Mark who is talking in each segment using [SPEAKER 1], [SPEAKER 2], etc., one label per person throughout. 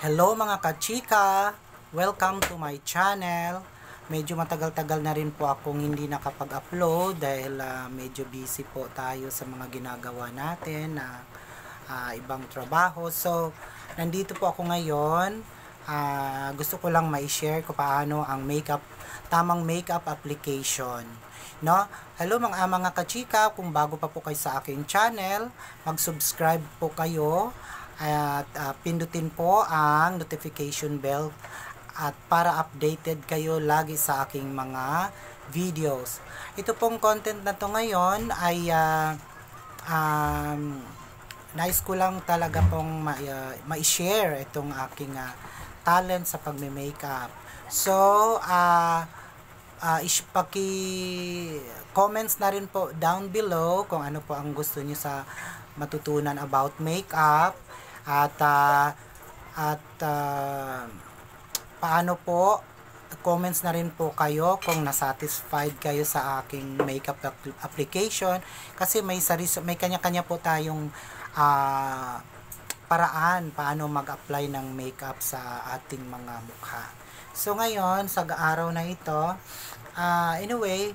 [SPEAKER 1] Hello mga kachika! Welcome to my channel. Medyo matagal-tagal na rin po akong hindi nakapag-upload dahil medyo busy po tayo sa mga ginagawa natin na ibang trabaho. So, nandito po ako ngayon. Gusto ko lang ma-share ko paano ang tamang makeup application. No? Hello mga kachika, kung bago pa po kayo sa aking channel, mag-subscribe po kayo at pindutin po ang notification bell at para updated kayo lagi sa aking mga videos. Ito pong content na to ngayon ay nais ko lang talaga pong ma-share itong aking talent sa pagme-makeup. So, paki-comments na rin po down below kung ano po ang gusto niyo sa matutunan about makeup at paano po, comments na rin po kayo kung nasatisfied kayo sa aking makeup application kasi may kanya-kanya po tayong paraan paano mag-apply ng makeup sa ating mga mukha. So ngayon, sa araw na ito, anyway,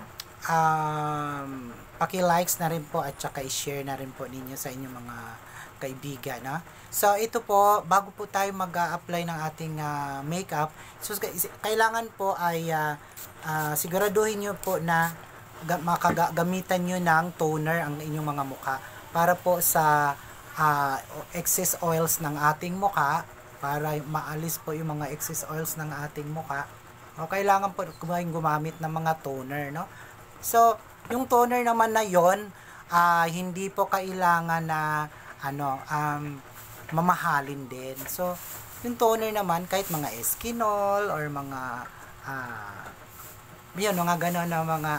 [SPEAKER 1] paki-likes na rin po at saka i-share na rin po ninyo sa inyong mga kaibigan. So ito po, bago po tayo mag-apply ng ating makeup, so kailangan po ay siguraduhin nyo po na makagamitan nyo ng toner ang inyong mga mukha para po sa excess oils ng ating mukha, para maalis po yung mga excess oils ng ating mukha. Kailangan po gumamit ng mga toner, no? So, yung toner naman na yon, hindi po kailangan na mamahalin din. So, yung toner naman, kahit mga Eskinol or mga yun, mga gano'n na mga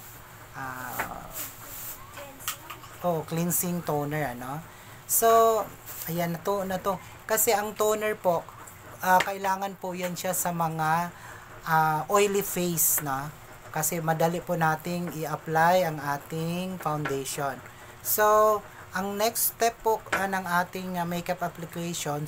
[SPEAKER 1] cleansing toner, So, ayan na to. Kasi ang toner po, kailangan po yan siya sa mga oily face, kasi madali po nating i-apply ang ating foundation. So, ang next step po ng ating makeup application,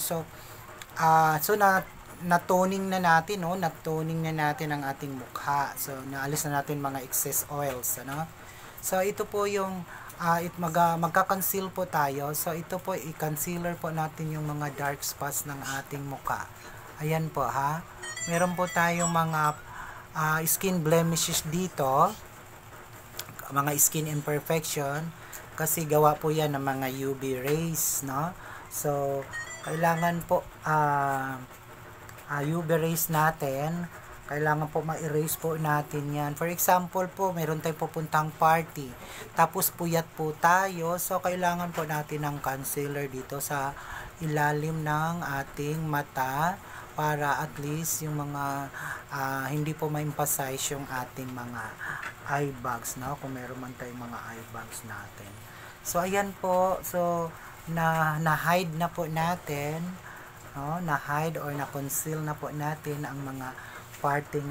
[SPEAKER 1] na-toning na natin, na-toning na natin ang ating mukha. So, naalis na natin mga excess oils, So, ito po yung magka-conceal po tayo. So, ito po, i-concealer po natin yung mga dark spots ng ating mukha. Ayan po, Meron po tayong mga skin blemishes dito, mga skin imperfection, kasi gawa po yan ng mga UV rays, So, kailangan po UV rays natin, kailangan po ma-erase po natin yan. For example po, meron tayong pupuntang party, tapos puyat po tayo, so kailangan po natin ng concealer dito sa ilalim ng ating mata para at least yung mga hindi po ma-emphasize yung ating mga eye bags, kung meron man tayong mga eye bags natin. So, ayan po. So, na-hide na po natin, na-hide or na-conceal na po natin ang mga parting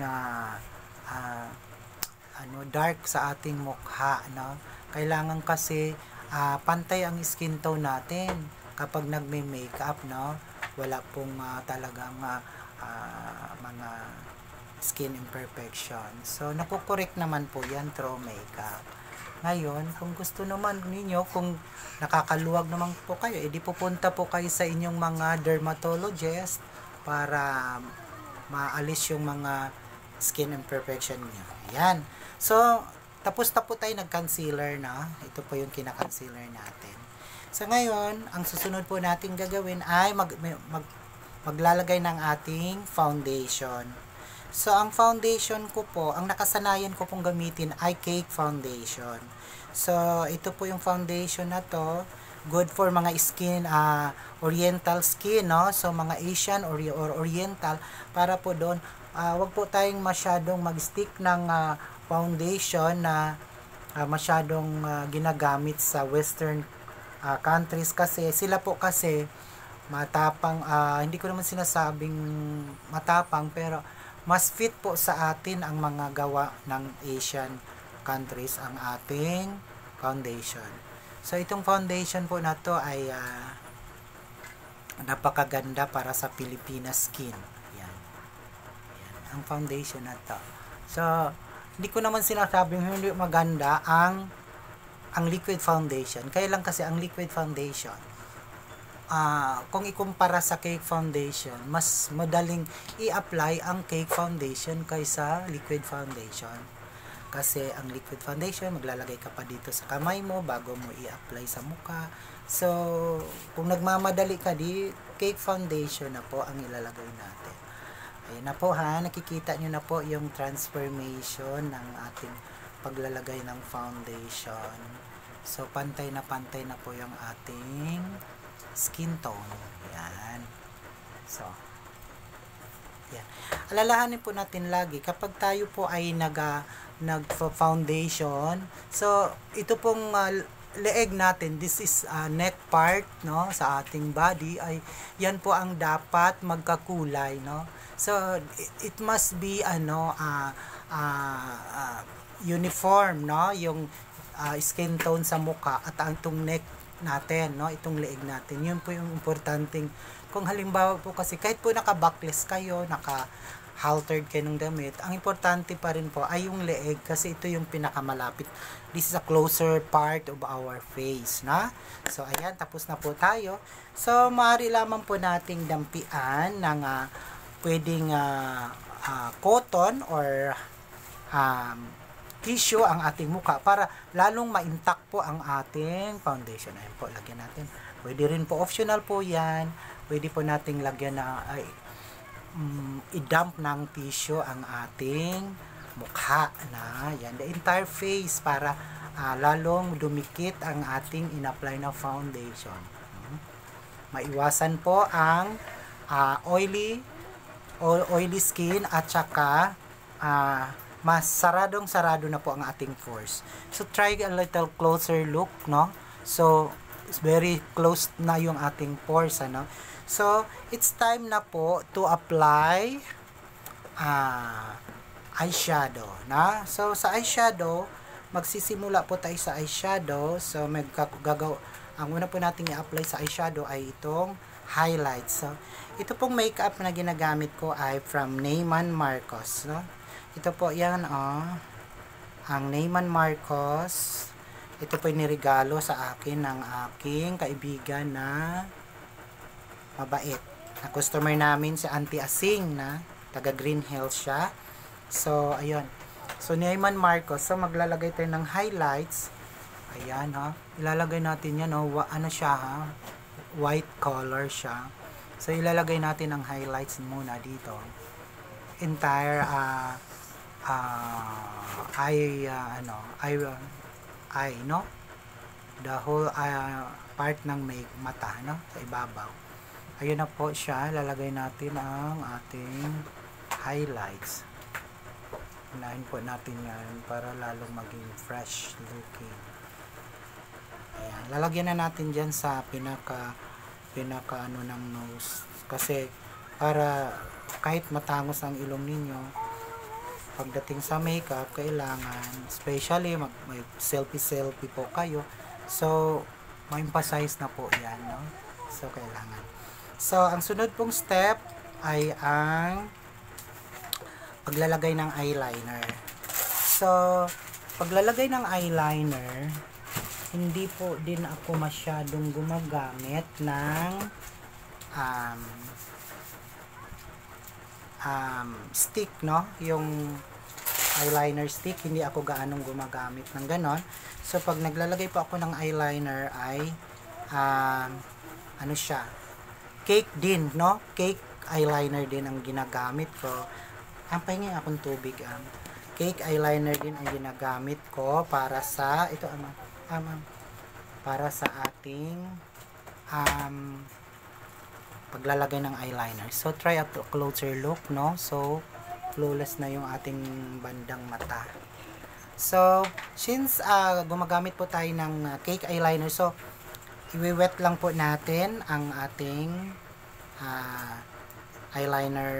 [SPEAKER 1] dark sa ating mukha, Kailangan kasi pantay ang skin tone natin kapag nagme-makeup, Wala pong talagang mga skin imperfection. So, nakukorek naman po yan through makeup. Ngayon, kung gusto naman ninyo, kung nakakaluwag naman po kayo, edi pupunta po kayo sa inyong mga dermatologist para maalis yung mga skin imperfection niyo. Ayan. So, tapos na po tayo nag-concealer na. Ito po yung kina-concealer natin. So, ngayon, ang susunod po natin gagawin ay maglalagay ng ating foundation. So, ang foundation ko po, ang nakasanayan ko pong gamitin ay Cake Foundation. So, ito po yung foundation na to. Good for mga skin, oriental skin, So, mga Asian or oriental, para po doon, wag po tayong masyadong mag-stick ng foundation na masyadong ginagamit sa western countries, kasi sila po kasi matapang, hindi ko naman sinasabing matapang, pero mas fit po sa atin ang mga gawa ng Asian countries ang ating foundation. So, itong foundation po na to ay napakaganda para sa Filipina skin. Yan. Yan ang foundation na to. So hindi ko naman sinasabing hindi maganda ang liquid foundation. Kaya lang kasi ang liquid foundation, kung ikumpara sa cake foundation, mas madaling i-apply ang cake foundation kaysa liquid foundation. Kasi ang liquid foundation, maglalagay ka pa dito sa kamay mo bago mo i-apply sa mukha. So, kung nagmamadali ka, di cake foundation na po ang ilalagay natin. Ayun na po ha, nakikita nyo na po yung transformation ng ating paglalagay ng foundation. So, pantay na po yung ating skin tone. Yan. So, yan. Alalahanin po natin lagi, kapag tayo po ay nag-foundation, so, ito pong leeg natin, this is neck part, no, sa ating body, ay, yan po ang dapat magkakulay, no. So, it must be, uniform, no, yung skin tone sa mukha at ang itong neck natin, no, itong leeg natin. Yun po yung importanteng, kung halimbawa po kasi kahit po naka-backless kayo, naka-haltered kayo ng damit, ang importante pa rin po ay yung leeg kasi ito yung pinakamalapit. This is a closer part of our face, na. So ayan, tapos na po tayo. So maaari lamang po nating dampian ng pwedeng cotton or tissue ang ating mukha para lalong ma-intact po ang ating foundation. Ayan po, lagyan natin. Pwede rin po, optional po yan. Pwede po nating lagyan na i-dump ng tissue ang ating mukha na yan, the entire face para lalong dumikit ang ating in-apply na foundation. Maiwasan po ang oily skin at saka mas sarado na po ang ating pores. So try a little closer look, no? So it's very close na yung ating pores, ano? So it's time na po to apply eyeshadow, na? So sa eyeshadow, magsisimula po tayo sa eyeshadow. So ang una po nating i-apply sa eyeshadow ay itong highlights. So ito pong makeup na ginagamit ko ay from Neiman Marcos, no? Ito po yan, ang Neiman Marcos. Ito po niregalo sa akin ng aking kaibigan na mabait. Na customer namin si Auntie Asing, na taga Green Hills siya. So, ayun. So, Neiman Marcos. So, maglalagay tayo ng highlights. Ayan, ha. Ilalagay natin yan, ano siya, ha. White color siya. So, ilalagay natin ang highlights muna dito. Entire, eye, no? The whole part ng may mata, no? Sa ibabaw. Ayun na po siya. Lalagay natin ang ating highlights. Unahin po natin yan para lalong maging fresh looking. Ayan. Lalagyan na natin dyan sa pinaka ng nose. Kasi para kahit matangos ang ilong ninyo, pagdating sa makeup, kailangan, especially may selfie po kayo, so ma-emphasize na po yan, no? So kailangan. So ang sunod pong step ay ang paglalagay ng eyeliner. So paglalagay ng eyeliner, hindi po din ako masyadong gumagamit ng stick, no? Yung eyeliner stick, hindi ako gaanong gumagamit ng ganon. So pag naglalagay po ako ng eyeliner ay ano siya, cake din, no? Cake eyeliner din ang ginagamit ko. Pahingi akong tubig. Cake eyeliner din ang ginagamit ko para sa ito para sa ating paglalagay ng eyeliner. So try a closer look, no? So flawless na yung ating bandang mata. So since gumagamit po tayo ng cake eyeliner, so i-wet lang po natin ang ating eyeliner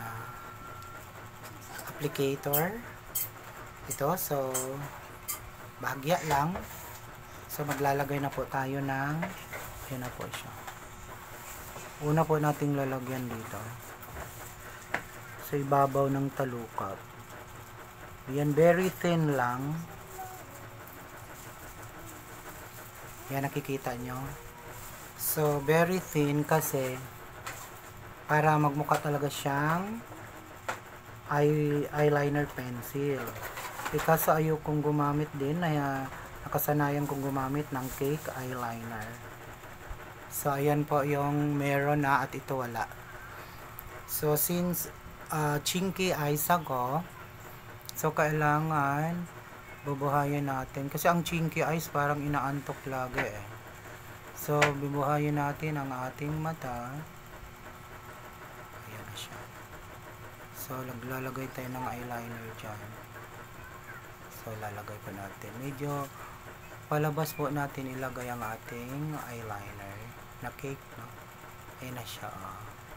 [SPEAKER 1] applicator. Ito, so bahagya lang. So maglalagay na po tayo ng, yun na po siya. Una po nating lalagyan dito sa ibabaw ng talukap. Yan, very thin lang. Yan, nakikita nyo. So, very thin kasi para magmukha talaga siyang eyeliner pencil. Kaso ayokong gumamit din, nakasanayan kong gumamit ng cake eyeliner. So, ayan po yung meron na at ito wala. So, since chinky eyes ako, so kailangan bubuhayin natin. Kasi ang chinky eyes parang inaantok lagi eh. So, bubuhayin natin ang ating mata. Ayan na siya. So, naglalagay tayo ng eyeliner dyan. So, lalagay pa natin. Medyo palabas po natin ilagay ang ating eyeliner na cake, no? Ayan na siya, oh.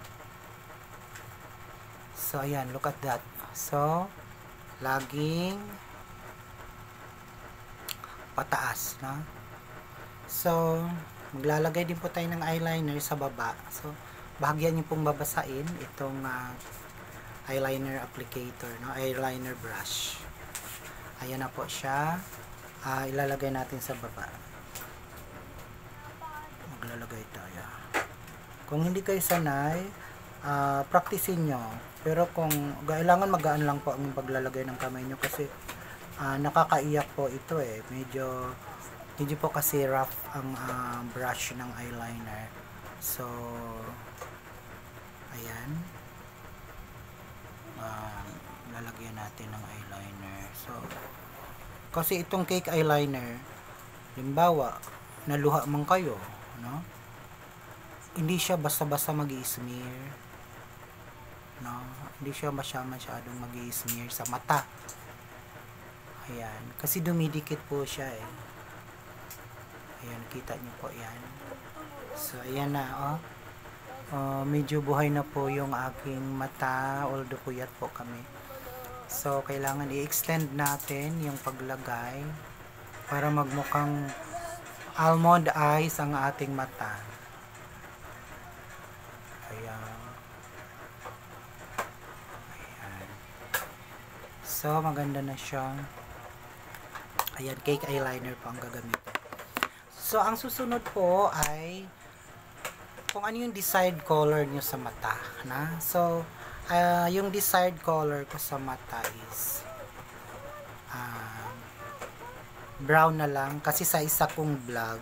[SPEAKER 1] So, ayan, look at that. So, laging pataas, no? So, maglalagay din po tayo ng eyeliner sa baba. So, bahagyan nyo pong babasain itong eyeliner applicator, no? Eyeliner brush. Ayan na po siya. Ilalagay natin sa baba. Maglalagay tayo. Kung hindi kayo sanay, practicein nyo. Pero kung kailangan magaan lang po ang paglalagay ng kamay nyo kasi nakakaiyak po ito eh. Medyo po kasi rough ang brush ng eyeliner. So, ayan. Lalagyan natin ng eyeliner. So, kasi itong cake eyeliner, limbawa, naluha man kayo, no? Hindi siya basta-basta mag-i-smear, no? Hindi siya masyadong mag-i-smear sa mata. Ayan, kasi dumidikit po siya eh. Ayan, kita nyo po yan. So, ayan na, medyo buhay na po yung aking mata, although puyat po kami. So, kailangan i-extend natin yung paglagay para magmukhang almond eyes ang ating mata. Ayan. Ayan. So, maganda na siya. Ayan, cake eyeliner po ang gagamitin. So, ang susunod po ay kung ano yung desired color nyo sa mata. Na? So, yung desired color ko sa mata is brown na lang. Kasi sa isa kong vlog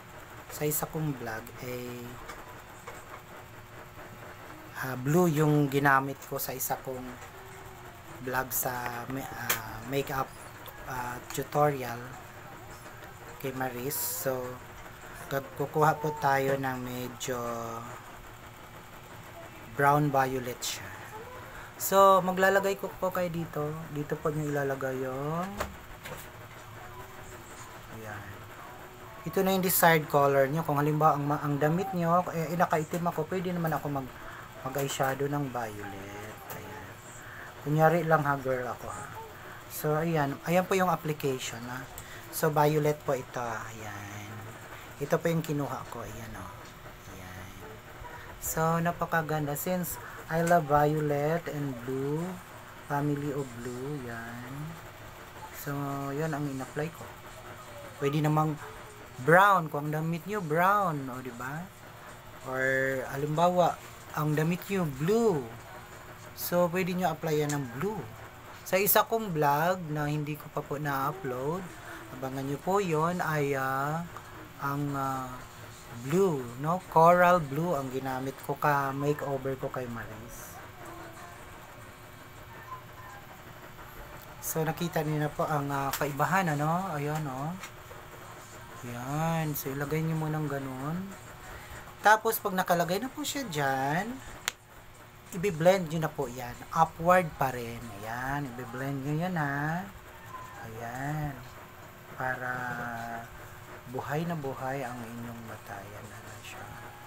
[SPEAKER 1] blue yung ginamit ko sa isa kong vlog sa makeup tutorial kay Maris. So, kukuha po tayo ng medyo brown violet siya. So, maglalagay ko po kayo dito. Dito po nyo ilalagay yung ayan. Ito na yung desired color nyo. Kung halimbawa ang damit nyo, nakaitim ako, pwede naman ako mag-eyeshadow ng violet. Ayan. Kunyari lang ha, girl ako ha. So, ayan. Ayan po yung application ha. So, violet po ito. Ayan. Ito po yung kinuha ko. Ayan o. Ayan. So, napakaganda. Since I love violet and blue, family of blue, yan. So, yan ang in-apply ko. Pwede namang brown, kung ang damit nyo brown, o diba? Or, halimbawa, ang damit nyo blue. So, pwede nyo applyan ng blue. Sa isa kong vlog na hindi ko pa po na-upload, abangan nyo po yon ay ang blue, no? Coral blue ang ginamit ko makeover ko kay Maris. So, nakita niyo na po ang kaibahan, ano? Ayan, oh. Ayan. So, ilagay niyo muna ng ganun. Tapos, pag nakalagay na po siya dyan, i-blend nyo na po yan. Upward pa rin. Ayan. I-blend nyo yan, ha? Ayan. Para buhay na buhay ang inyong mata. Yan na siya.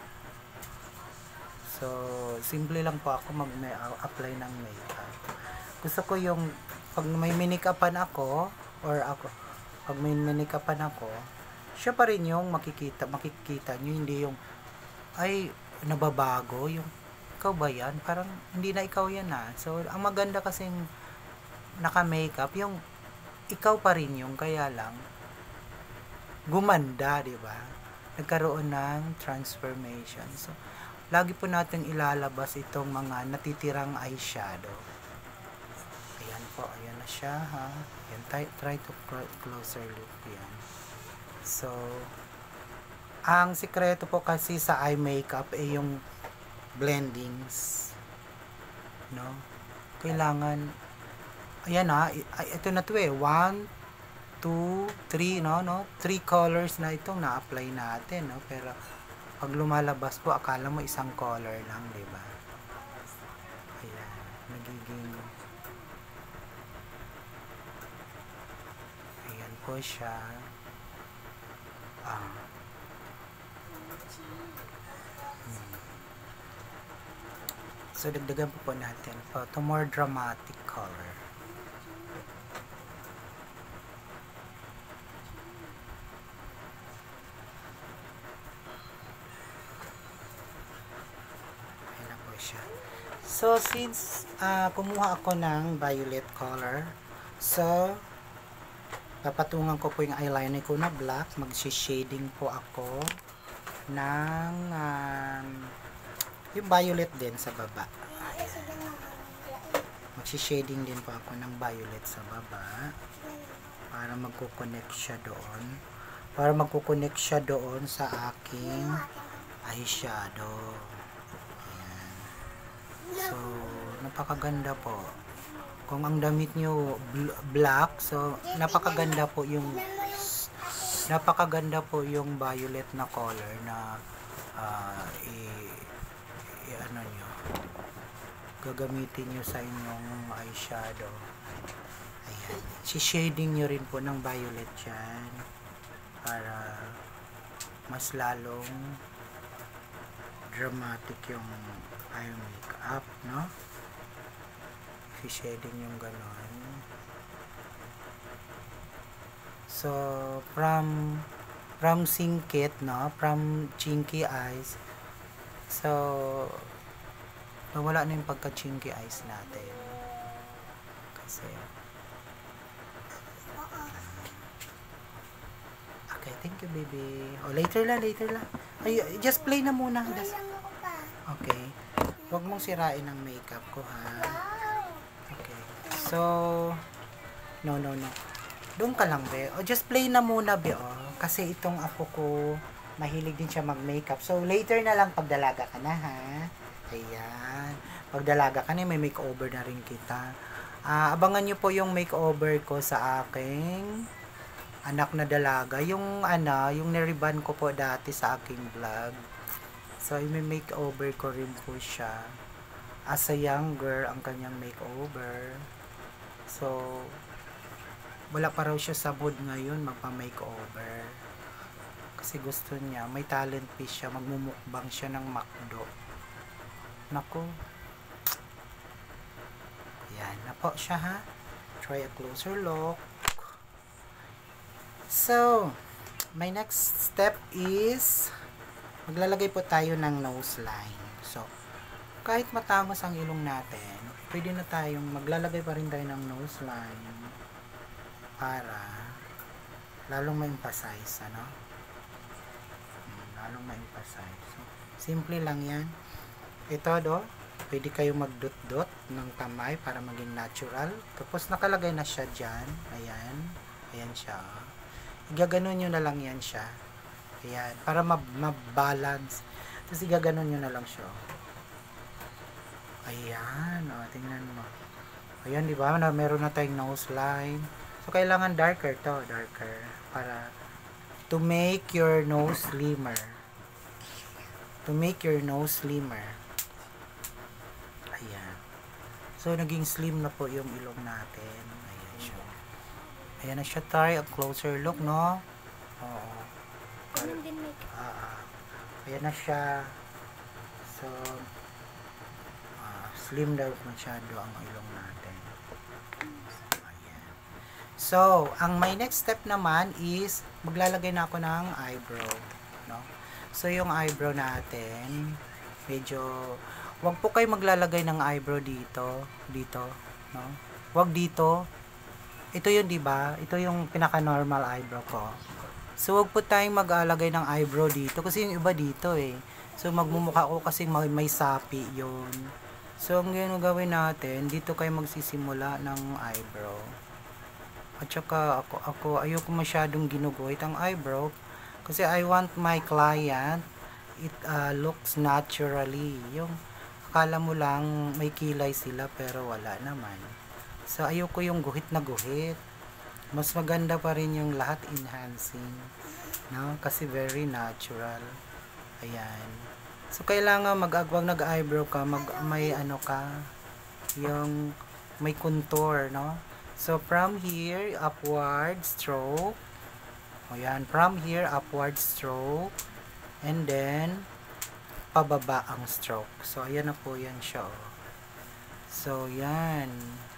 [SPEAKER 1] So, simple lang po ako mag-apply ng makeup. Gusto ko yung pag may minikapan ako pag may minikapan ako, siya pa rin yung makikita nyo, hindi yung ay, nababago yung ikaw ba yan? Parang hindi na ikaw yan ah. So, ang maganda kasing naka-makeup, yung ikaw pa rin yung kaya lang gumanda, di ba? Nagkaroon ng transformation. So, lagi po natin ilalabas itong mga natitirang eyeshadow. Ayan po, ayan na siya ha. Ayan, try to closer look yan. So, ang sikreto po kasi sa eye makeup ay yung blendings, no? Kailangan, ayan ha, ito na to eh, 1, 2, 3, no? 3 colors na itong na-apply natin, no? Pero, pag lumalabas po, akala mo isang color lang, di ba? Ayan, nagiging, ayan po siya. So, dagdagan po natin to more dramatic color. Ayan na po siya. So, since kumuha ako ng violet color, so, papatungan ko po yung eyeliner ko na black. Mag-shading po ako ng yung violet din sa baba. Magsi-shading din po ako ng violet sa baba para magko-connect siya doon. Para magko-connect siya doon sa aking eyeshadow. Ayan. So, napakaganda po. Kung ang damit nyo black, so napakaganda po yung violet na color na ano nyo, gagamitin nyo sa inyong eyeshadow. Ayan. Si-shading nyo rin po ng violet dyan para mas lalong dramatic yung eye makeup, no? Si-shading yung ganon. So, from Singkit, no? From Chinky Eyes. So, wala na yung pagka-chinky eyes natin. Kasi, okay, thank you, baby. O, later lang. Ay, just play na muna. Okay. Huwag mong sirain ang makeup ko, ha? Okay. So, no. Doon ka lang, be. O, just play na muna, be, o. Kasi itong apo ko, mahilig din siya mag-makeup. So, later na lang pagdalaga ka na, ha? Ayan. Pagdalaga ka na, may makeover na rin kita. Abangan nyo po yung makeover ko sa aking anak na dalaga. Yung niriban ko po dati sa aking vlog. So, may makeover ko rin po siya. As a young girl, ang kanyang makeover. So, wala pa raw siya sa mood ngayon magpa-makeover. Kasi gusto niya, may talent piece siya, magmumukbang siya ng McDo. Nako. Yan na po siya, ha. Try a closer look. So, my next step is maglalagay po tayo ng nose line. So, kahit matangos ang ilong natin, pwede na tayong maglalagay pa rin tayo ng nose line para lalong ma-emphasize, ano? Lalong ma-emphasize. So, simple lang yan. Ito, pwede kayo magdot-dot ng kamay para maging natural. Tapos, nakalagay na siya dyan. Ayan. Ayan siya. Igaganon nyo na lang yan siya. Ayan. Para ma-balance. Tapos, igaganon nyo na lang siya. Ayan. O, tingnan mo. Ayan, di ba? Meron na tayong nose line. So, kailangan darker to. Darker. Para to make your nose slimmer. To make your nose slimmer. Ayan. So, naging slim na po yung ilong natin. Ayan siya. Ayan na siya. Try a closer look, no? Oo. Ayan na siya. So, slim daw masyado ang ilong natin. Ayan. So, ang my next step naman is maglalagay na ako ng eyebrow, no? So, yung eyebrow natin, medyo, wag po kayo maglalagay ng eyebrow dito, no? Wag dito. Ito yun, di ba? Ito yung pinaka-normal eyebrow ko. So, wag po tayong mag-alagay ng eyebrow dito kasi yung iba dito eh. So, magmumukha ko kasi may sapi yun. So, ang gagawin natin, dito kayo magsisimula ng eyebrow. At saka, ako ayoko masyadong ginuguhit ang eyebrow kasi I want my client, it looks naturally. Yung akala mo lang may kilay sila pero wala naman. So, ayoko yung guhit na guhit. Mas maganda pa rin yung lahat enhancing, no? Kasi very natural. Ayan. So, kailangan wag nag-eyebrow ka, may ano ka, yung may contour, no? So, from here, upward stroke. Ayan, from here, upward stroke. And then, pababa ang stroke. So, ayan na po yan siya. Oh. So, yan.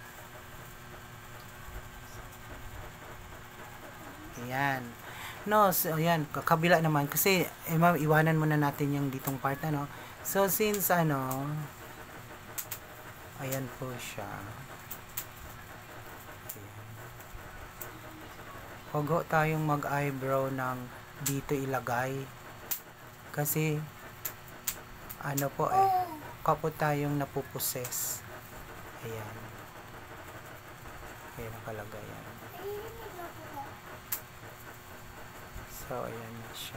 [SPEAKER 1] Ayan. No, so, ayan, kabila naman. Kasi, iwanan muna natin yung ditong part, ano. So, since, ano, ayan po siya. Ayan. Huwag tayong mag-eyebrow ng dito ilagay. Kasi, ano po kapot tayong napuposes. Ayan. Ayan ang kalagayan. So, ayan na siya.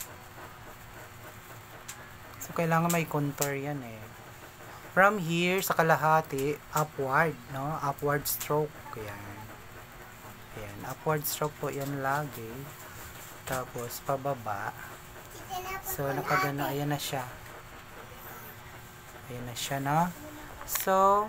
[SPEAKER 1] So, kailangan may contour yan eh. From here, sa kalahati, upward, no? Upward stroke. Ayan. Ayan. Upward stroke po yan lagi. Tapos, pababa. So, nakagana. Ayan na siya. Ayan na siya, no? So,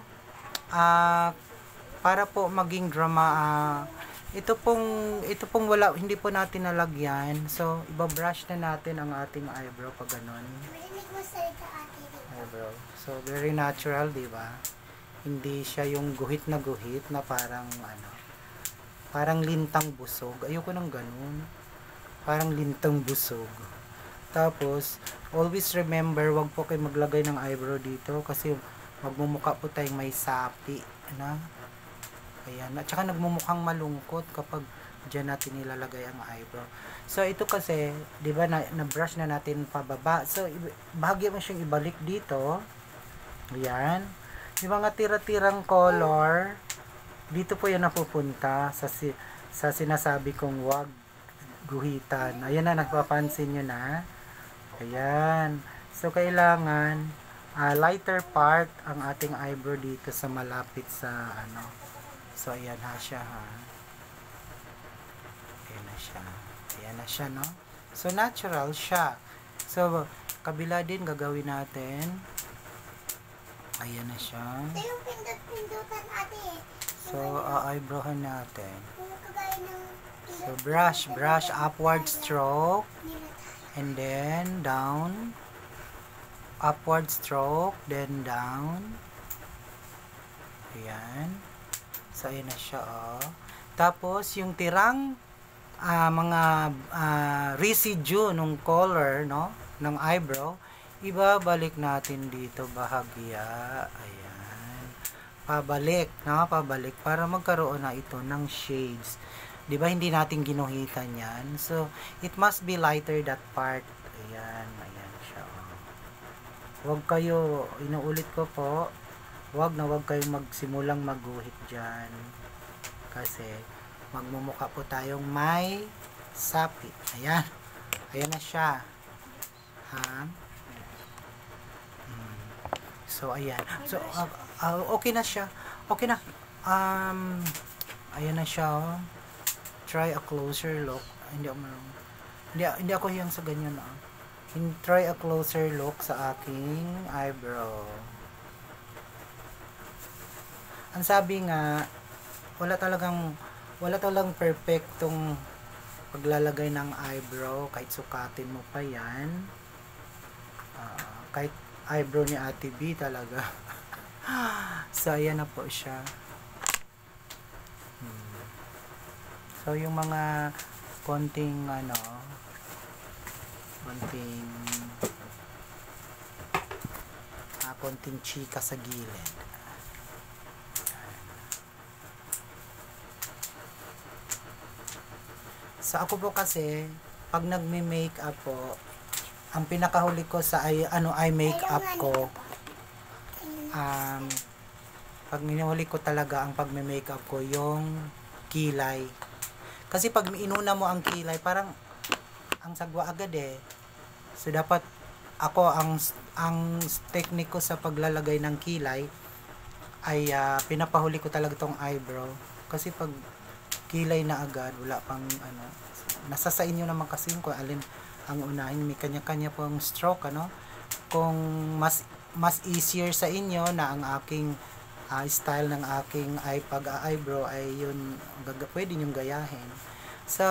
[SPEAKER 1] para po maging drama, ito pong wala, hindi po natin nalagyan. So, ibabrush na natin ang ating eyebrow pag ganun. Eyebrow. So, very natural, di ba? Hindi siya yung guhit na parang parang lintang busog. Ayoko ng ganun. Parang lintang busog. Tapos, always remember, wag po kayo maglagay ng eyebrow dito kasi magmumukha po tayong may sapi, na. Ayan. At saka nagmumukhang malungkot kapag dyan natin nilalagay ang eyebrow. So, ito kasi, di ba, na-brush na natin pababa. So, bahagya mo siyang ibalik dito. Ayan. Yung mga tira-tirang color, dito po yan napupunta sa sinasabi kong wag guhitan. Ayan na, nagpapansin nyo na. Ayan. So, kailangan lighter part ang ating eyebrow dito sa malapit sa So, ayan ha siya ha. Ayan na siya. Ayan na siya, no? So, natural siya. So, kabila din gagawin natin. Ayan na siya.
[SPEAKER 2] Ito yung pindot-pindutan ate.
[SPEAKER 1] So, eyebrowhan natin. So, brush, upward stroke. And then, down. Upward stroke, then down. Ayan. So, ayan na siya, oh. Tapos, yung tirang mga residue ng color, no, ng eyebrow, ibabalik natin dito bahagya. Ayan. Pabalik, no, pabalik para magkaroon na ito ng shades. 'Di ba hindi natin ginuhitan 'yan? So, it must be lighter that part. Ayan, ayan siya. Oh. Huwag kayo, inuulit ko po, wag kayong magsimulang magguhit dyan. Kasi, magmumukha po tayong may sapi. Ayan. Ayan na siya. Ha? So, ayan. So, okay na siya. Okay na. Ayan na siya. Oh. Try a closer look. Hindi ako yung sa ganyan. Oh. Try a closer look sa aking eyebrow. Ang sabi nga, wala talagang perfectong paglalagay ng eyebrow, kahit sukatin mo pa yan. Kahit eyebrow ni Ate B talaga. So, ayan na po siya. So, yung mga konting konting chika sa gilid. So ako po kasi pag nagme-makeup po, ang pinakahuli ko sa eye makeup ko, pag minahuli ko talaga ang pagme-makeup ko yung kilay. Kasi pag inuna mo ang kilay, parang ang sagwa agad eh. So dapat ako ang technique ko sa paglalagay ng kilay ay pinapahuli ko talaga tong eyebrow. Kasi pag kilay na agad, wala pang nasa sa inyo naman kasi kung alin ang unahin. May kanya-kanya pong stroke, kung mas easier sa inyo na ang aking style ng aking eyebrow ay yun, pwede nyong gayahin. So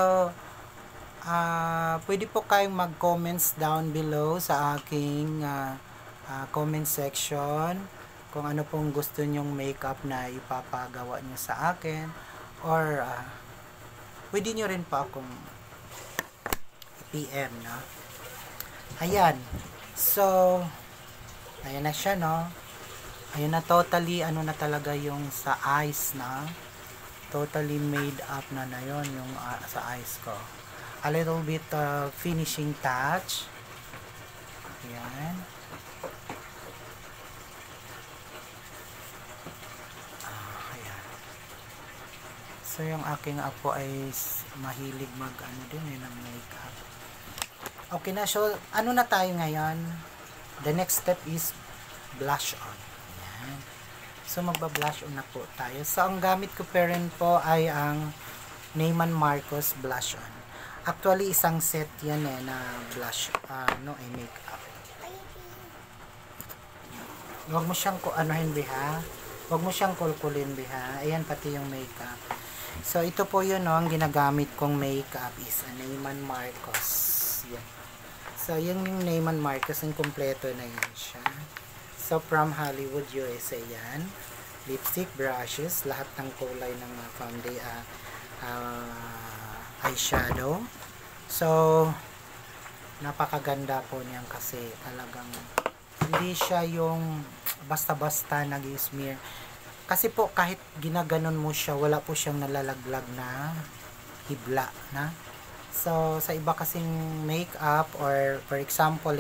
[SPEAKER 1] pwede po kayong mag-comments down below sa aking comment section kung ano pong gusto nyong makeup na ipapagawa nyo sa akin, or pwede nyo rin pa akong PM, ayan. So ayan na siya, ayan na, totally na talaga yung sa eyes na totally made up na yon yung sa eyes ko. A little bit finishing touch. Ayan. Ayan. So yung aking apo ay mahilig din ng makeup. Okay na, so na tayo ngayon? The next step is blush on. Ayan. So magba-blush on na po tayo. So ang gamit ko pa rin po ay ang Neiman Marcus blush on. Actually, isang set yan na blush, ay makeup. Huwag mo siyang biha. Huwag mo siyang kulkulin biha. Ayan, pati yung makeup. So, ito po yun, ang ginagamit kong makeup is a Neiman Marcus. Yan. So, yan yung Neiman Marcus, yung kompleto na yan siya. So, from Hollywood, USA yan. Lipstick, brushes, lahat ng kulay ng eyeshadow. So napakaganda po niyan kasi talagang hindi siya yung basta-basta nag-smear. Kasi po kahit ginaganon mo siya, wala po siyang nalalaglag na hibla na. So sa iba kasing makeup, or for example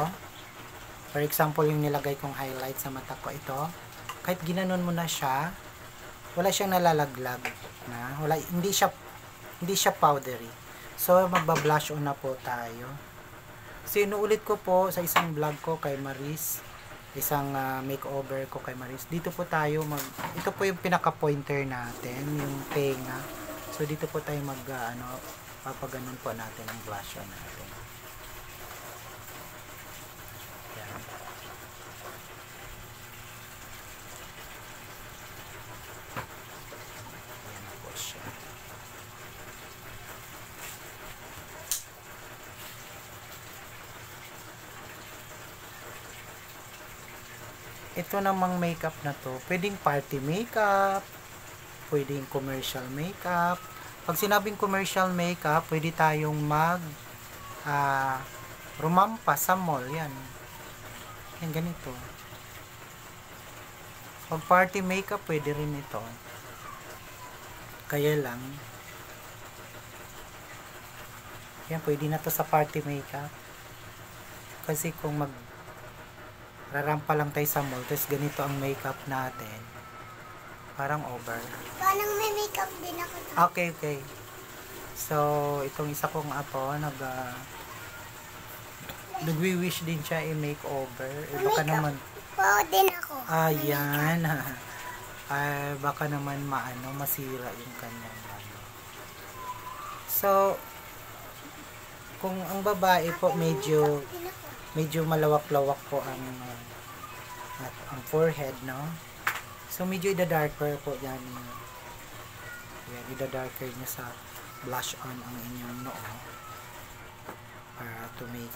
[SPEAKER 1] yung nilagay kong highlight sa mata ko, ito kahit ginanon mo na siya, wala siyang nalalaglag na, hindi siya powdery. So magba-blush on na po tayo. So inuulit ko po sa isang vlog ko kay Maris, isang makeover ko kay Maris. Dito po tayo ito po yung pinaka-pointer natin, yung tenga. So dito po tayo papaganon po natin ang blush on natin. Yan. Yan na po siya. Ito namang makeup na to, pwedeng party makeup, pwedeng commercial makeup. Pag sinabing commercial makeup, pwede tayong rumampa sa mall, yan ganito. Pag party makeup, pwede rin ito. Kaya lang yan, pwede na to sa party makeup. Kasi kung rarampa lang tayo sa mall, tapos ganito ang makeup natin, parang over.
[SPEAKER 2] Parang may makeup din ako.
[SPEAKER 1] Okay. So, itong isa kong apo, nagwi-wish din siya i-makeover. Baka naman,
[SPEAKER 2] din ako.
[SPEAKER 1] ayan. Baka naman masira yung kanyang So, kung ang babae po medyo malawak-lawak po ang forehead, so medyo ida-darker po yan, ida-darker niya sa blush on ang inyong noo para to make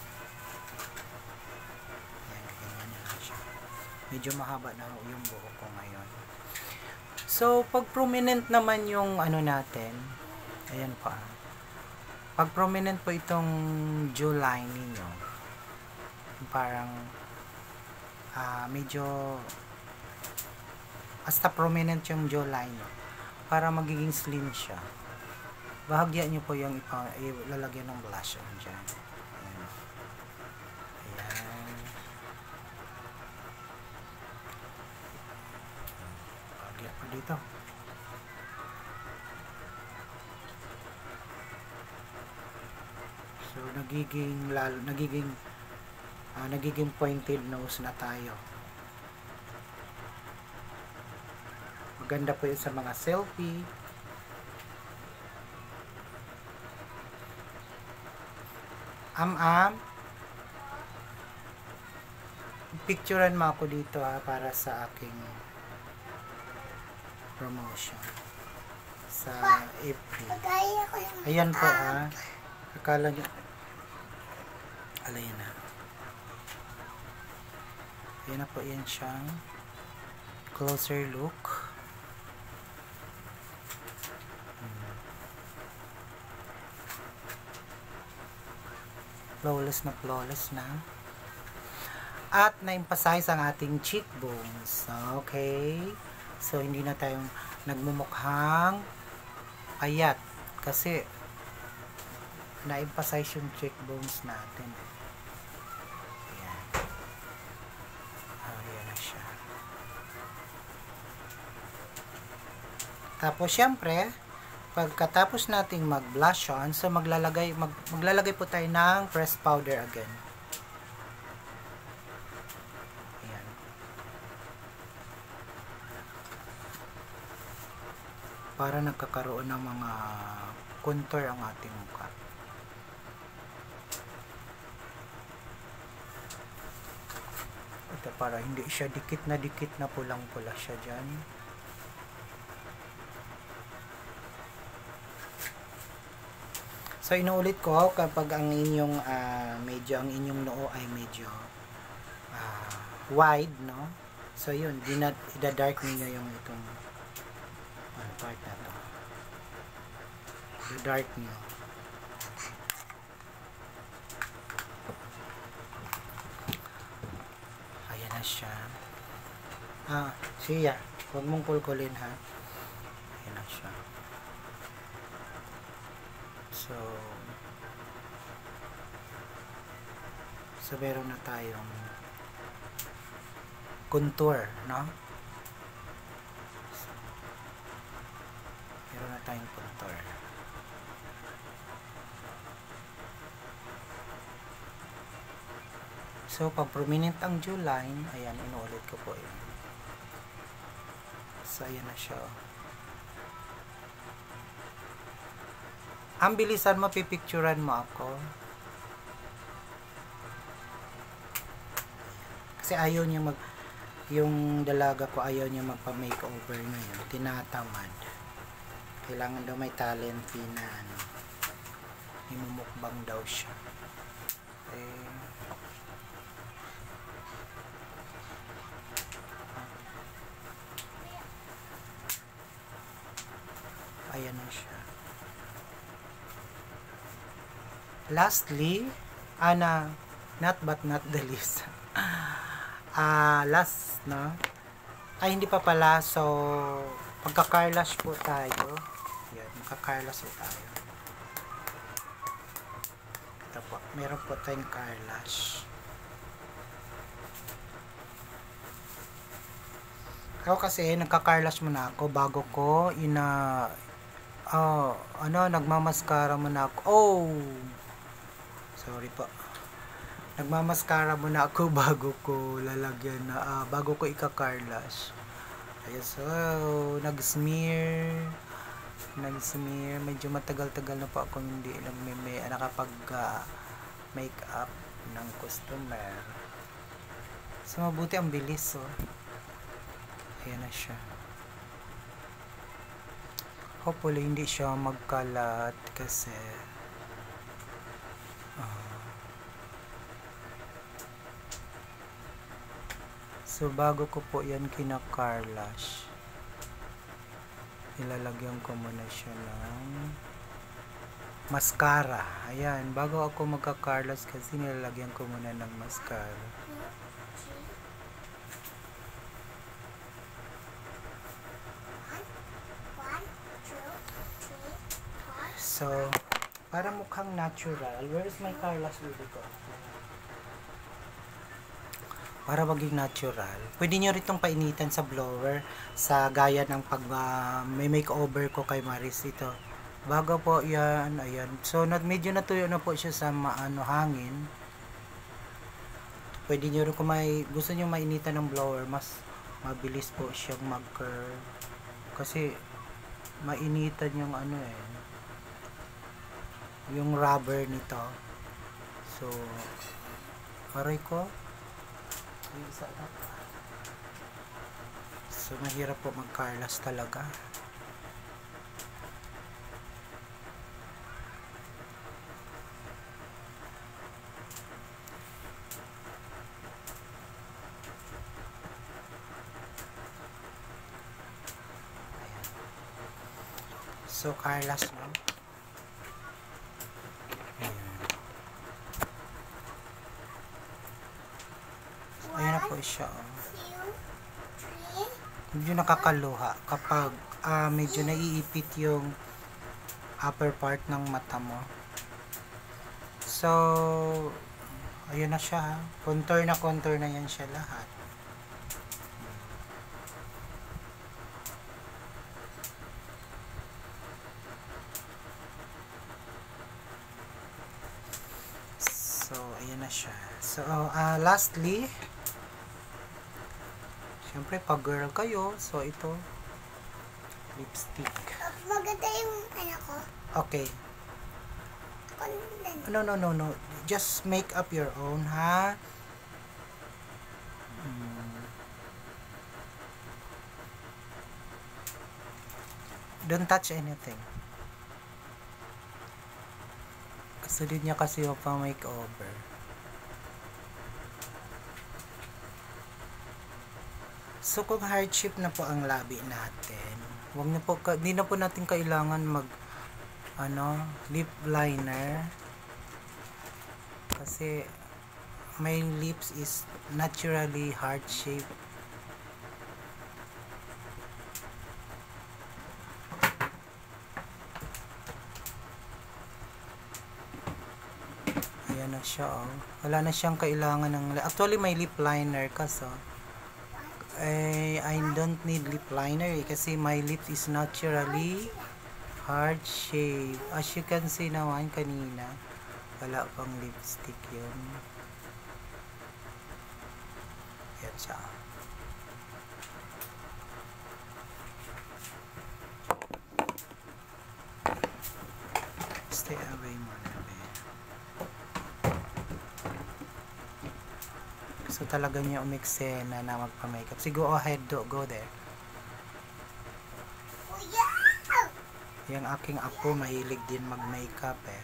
[SPEAKER 1] ganyan na siya. Medyo mahaba na yung buhok ko ngayon. So pag prominent naman yung natin, ayan pa, pag prominent po itong jawline ninyo, parang medyo hasta prominent yung jawline nyo para magiging slim siya. Bahagya nyo po yung ilalagyan ng blush on dyan. Ayan. Ayan. Bahagya po dito. So nagiging pointed nose na tayo. Maganda po yun sa mga selfie. Picturean mo ako dito para sa aking promotion sa FB. Ayan po akala nyo alay na. Ayan na po, yan siyang closer look. Flawless na. At na-emphasize ang ating cheekbones. Okay? So, hindi na tayong nagmumukhang payat. Kasi, na-emphasize yung cheekbones natin. Ayan. Ayan na siya. Tapos, syempre, pagkatapos nating mag-blush on, so maglalagay po tayo ng pressed powder again. Ayan. Para nagkakaroon ng mga contour ang ating mukha. Ito para hindi siya dikit na pulang-pula siya dyan. So, inuulit ko kapag ang inyong ang inyong noo ay medyo wide, no? So, yun, ida-dark niyo yung itong part na to. Ida-dark niyo. Ayan na siya. Siya. Huwag mong kulkulin, ha? Ayan na siya. So meron na tayong contour, no? So, meron na tayong contour. So, pag prominent ang jawline, ayan, inuulit ko po yun. So, ayan na siya. Ang bilisan mo, pipicturan mo ako. Kasi ayaw niya yung dalaga ko ayaw niya magpa-makeover ngayon. Tinatamad. Kailangan daw may talent fee na imumukbang daw siya. Ayan na siya. Lastly, not but not the least. Last, no? Ay, hindi pa pala. So, magka-carlash po tayo. Yan, magka-carlash po tayo. Ito po, meron po tayong carlash. Ako kasi, nagka-carlash muna ako bago ko nagmamaskara muna ako. Sorry po. Nagmamaskara muna ako bago ko lalagyan bago ko ika-carlash. Ayan, so, nag-smear. Medyo matagal-tagal na po ako hindi nakapag-makeup ng customer. So, mabuti ang bilis, Ayan na siya. Hopefully, hindi siya magkalat kasi so, bago ko po yan kina-carlash, ilalagyan ko muna siya ng mascara. Ayan, bago ako magka-carlash kasi nilalagyan ko muna ng mascara. So, para mukhang natural. Where is my Carla's Beauty ko? Para maging natural. Pwede nyo ritong painitan sa blower sa gaya ng pag may makeover ko kay Maris ito. Bago po yan, ayan. So, medyo natuyo na po siya sa hangin. Pwede nyo rin kung gusto nyo mainitan ng blower, mas mabilis po siyang mag-curl. Kasi, mainitan yung yung rubber nito. So, aray ko. So, mahirap po mag-Carla's talaga. So, Carla's no? Ayan na po siya. Medyo nakakaluha kapag medyo naiipit yung upper part ng mata mo. So, ayun na siya. Contour na yan siya lahat. So, ayan na siya. So, lastly, siyempre, pag girl kayo, so ito, lipstick.
[SPEAKER 2] Maganda yung ko.
[SPEAKER 1] Okay. No. Just make up your own, ha? Don't touch anything. Gusto din niya kasi yung pa-makeover. So, kung hardship na po ang labi natin, hindi na po natin kailangan lip liner. Kasi, my lips is naturally heart shape. Ayan na siya, oh. Wala na siyang kailangan ng... Actually, may lip liner kasi, I don't need lip liner kasi my lips is naturally heart shape. As you can see naman kanina, wala pang lipstick yun. Yan siya. Stay away mo na. So talaga niya umeksena na magpa-makeup. So go ahead, go there. Yung aking apo mahilig din mag-makeup eh.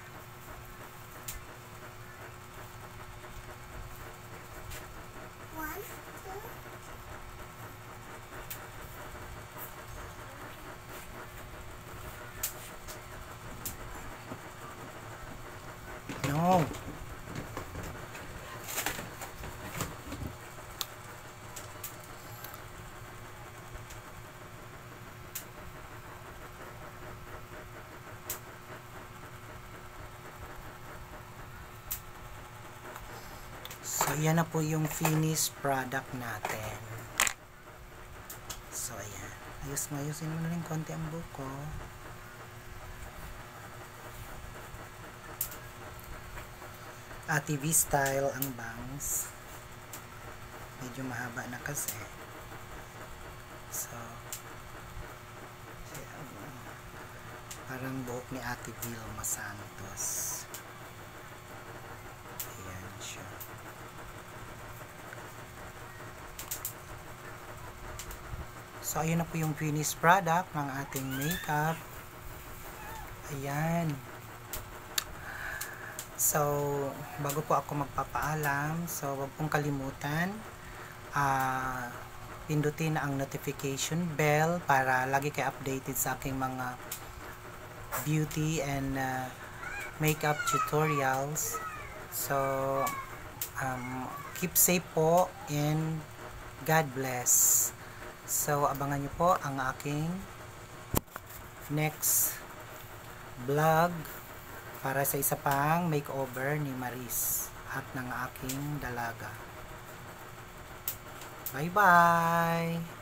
[SPEAKER 1] No. So, yan na po yung finished product natin. So, ayan. Ayusin mo na rin konti ang buko. TV style ang bangs. Medyo mahaba na kasi. So, parang buhok ni Ate Vilma Santos. Ayan siya. So, ayun na po yung finished product ng ating makeup. Ayan. So, bago po ako magpapaalam, so, wag pong kalimutan, pindutin ang notification bell para lagi kayo updated sa aking mga beauty and makeup tutorials. So, keep safe po and God bless. So, abangan nyo po ang aking next vlog para sa isa pang makeover ni Maris at ng aking dalaga. Bye bye!